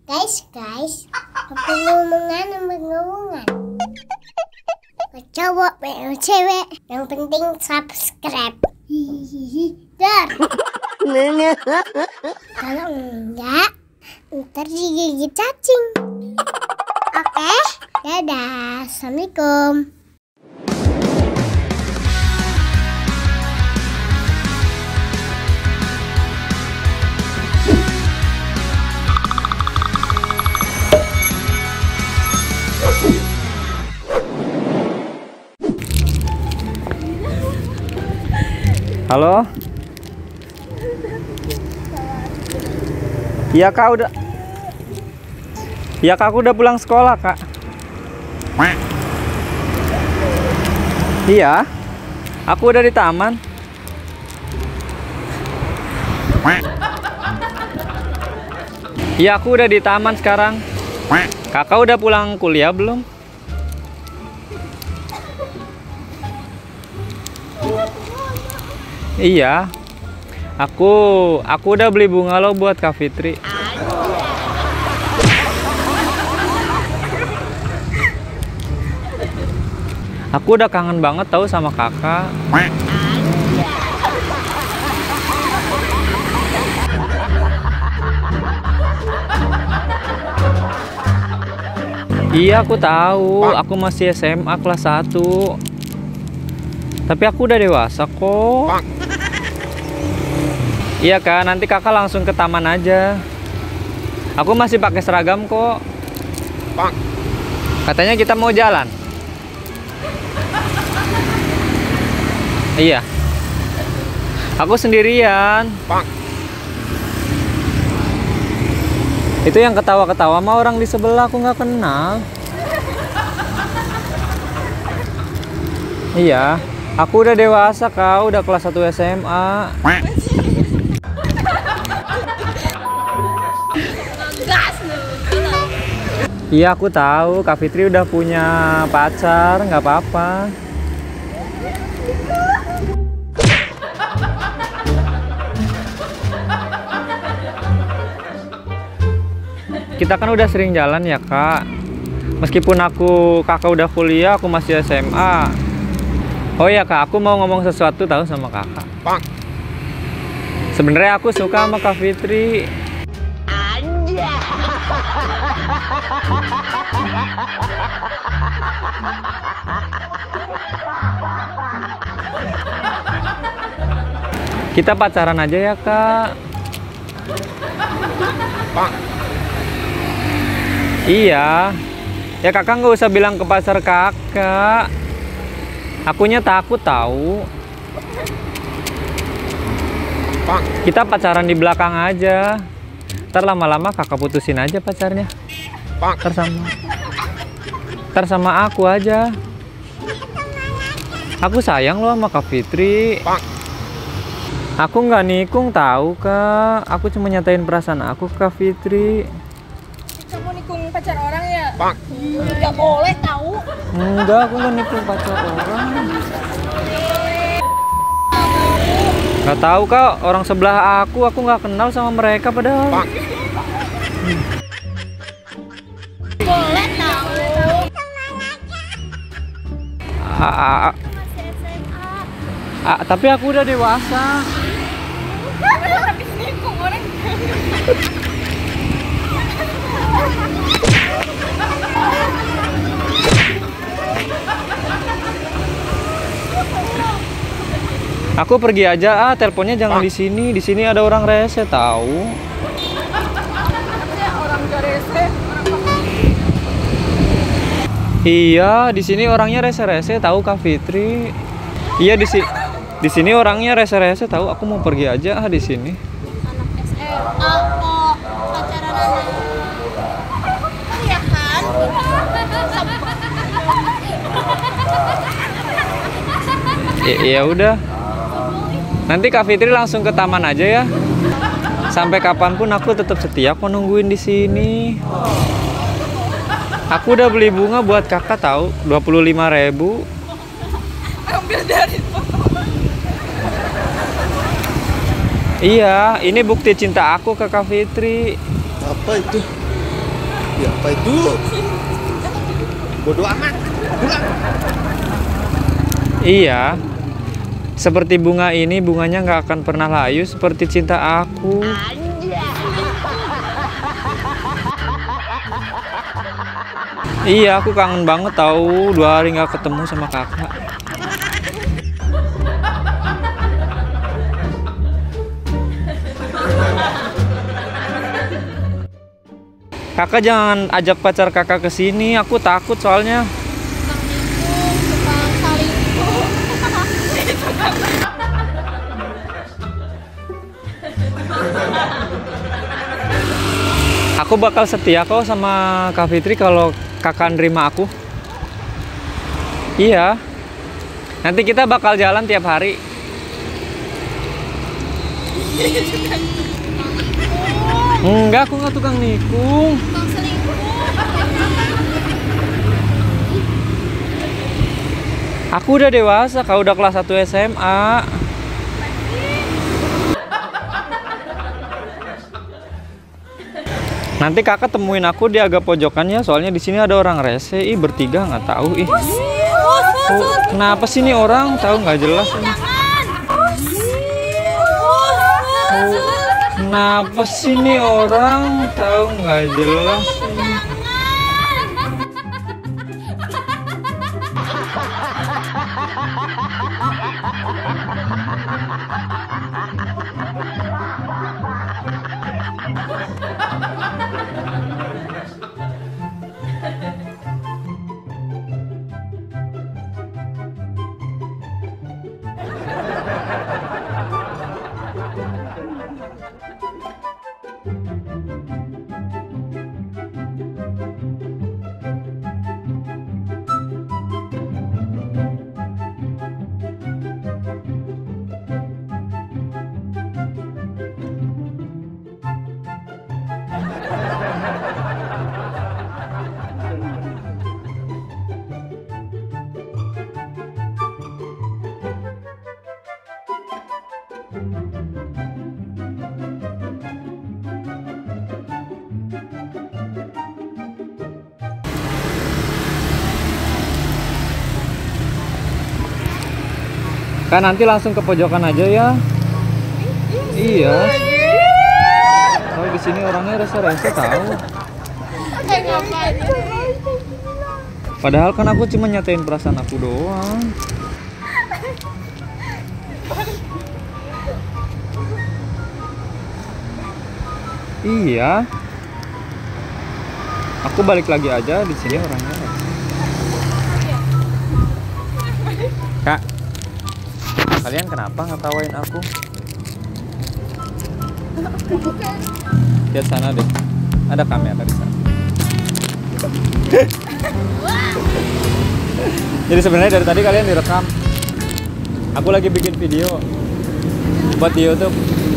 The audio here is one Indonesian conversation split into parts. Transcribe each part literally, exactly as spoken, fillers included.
Guys, guys, apa ngomongan sama ngomongan? Cowok, cewek, yang penting subscribe. Hihihi, dar. Kalau enggak, ntar digigit cacing. Oke, dadah, assalamualaikum. Halo? Iya kak udah. Iya kak aku udah pulang sekolah kak. Iya. Aku udah di taman. Iya aku udah di taman sekarang. Kakak udah pulang kuliah belum? Iya, aku aku udah beli bunga lo buat Kak Fitri. Aku udah kangen banget tahu sama kakak. Iya aku tahu, aku masih S M A kelas satu. Tapi aku udah dewasa kok. Iya kak, nanti kakak langsung ke taman aja. Aku masih pakai seragam kok. Katanya kita mau jalan. Iya. Aku sendirian. Itu yang ketawa-ketawa mah orang di sebelah, aku nggak kenal. Iya. Aku udah dewasa kak, udah kelas satu S M A. Iya aku tahu, Kak Fitri udah punya pacar, nggak apa-apa. Kita kan udah sering jalan ya kak. Meskipun aku kakak udah kuliah, aku masih S M A. Oh ya kak, aku mau ngomong sesuatu tahu sama kakak. Sebenarnya aku suka sama Kak Fitri. Kita pacaran aja ya kak. Iya. Ya kakak nggak usah bilang ke pacar kakak. Akunya takut tahu. Kita pacaran di belakang aja. Ntar lama-lama kakak putusin aja pacarnya. Ntar sama Ntar sama aku aja. Aku sayang loh sama Kak Fitri. Aku nggak nikung tahu kak. Aku cuma nyatain perasaan aku ke Kak Fitri. Kamu nikung pacar orang ya? Nggak boleh tahu. Enggak, aku nggak nikung pacar orang. Nggak tahu kak, orang sebelah aku, aku nggak kenal sama mereka padahal. Boleh tahu. A -a -a. A tapi aku udah dewasa. Habis nikung orang. Aku pergi aja ah, teleponnya jangan di sini. Di sini ada orang rese tahu. Orang rese, orang. Iya, di sini orangnya rese-rese tahu Kak Fitri. Iya di sini. Di sini orangnya rese-rese tahu. Aku mau pergi aja ah di sini. Anak S M A kok pacaran anak. Iya kan? Iya udah. Nanti Kak Fitri langsung ke taman aja ya. Sampai kapanpun aku tetap setia kok nungguin di sini. Aku udah beli bunga buat kakak tahu, dua puluh lima ribu. Ambil dari. Iya, ini bukti cinta aku ke Kak Fitri. Apa itu? Ya apa itu? Bodoh amat. Pulang. Iya. Seperti bunga ini, bunganya nggak akan pernah layu seperti cinta aku. Iya, aku kangen banget tahu dua hari nggak ketemu sama kakak. Kakak jangan ajak pacar kakak ke sini, aku takut soalnya. Tukang selingkuh. Aku bakal setia kok sama Kak Fitri kalau kakak nerima aku. Iya. Nanti kita bakal jalan tiap hari. Enggak, aku nggak tukang nikung. Tukang selingkuh. Aku udah dewasa, kau udah kelas satu S M A. Nanti kakak temuin aku di agak pojokan ya, soalnya di sini ada orang rese. Ih, bertiga nggak tahu. Ih, oh, kenapa sih nih orang? Tahu nggak jelas ini. Oh, kenapa sih nih orang? Tahu nggak jelas ini. Kan nanti langsung ke pojokan aja ya. Iya. Kalau di sini orangnya rese-rese tahu. Padahal kan aku cuma nyatain perasaan aku doang. Iya. Aku balik lagi aja, di sini orangnya rese. Kak, kalian kenapa ngetawain aku? Lihat sana deh, ada kamera di sana. Jadi sebenarnya dari tadi kalian direkam. Aku lagi bikin video buat di YouTube.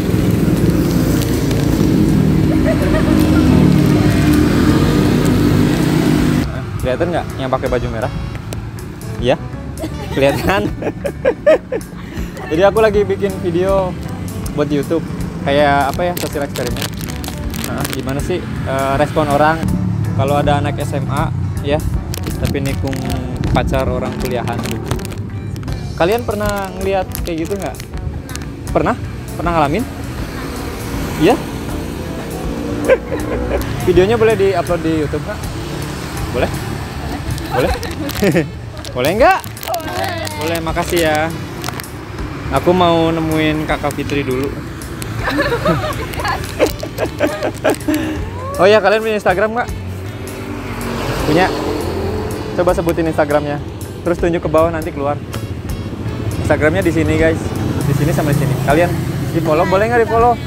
Nah, kelihatan nggak yang pakai baju merah? Iya, kelihatan. Jadi aku lagi bikin video buat YouTube, kayak apa ya, sosial eksperimen. Nah, gimana sih uh, respon orang kalau ada anak S M A ya, tapi nikung pacar orang kuliahan gitu. Kalian pernah ngeliat kayak gitu nggak? Pernah? Pernah ngalamin? Iya? Videonya boleh di-upload di YouTube nggak? Boleh? Boleh? Boleh nggak? Boleh, makasih ya. Aku mau nemuin kakak Fitri dulu. Oh ya, kalian punya Instagram nggak? Punya? Coba sebutin Instagramnya. Terus tunjuk ke bawah, nanti keluar. Instagramnya di sini guys. Di sini sama di sini. Kalian di follow, boleh nggak di follow?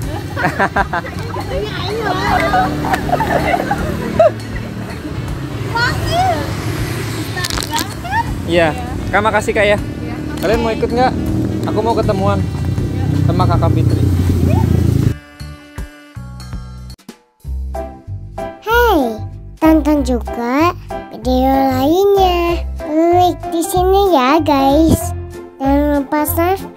Iya. Kak, makasih Kak ya. Kalian mau ikut nggak? Aku mau ketemuan sama kakak Fitri. Hey, tonton juga video lainnya. Klik di sini ya guys. Jangan lupa subscribe.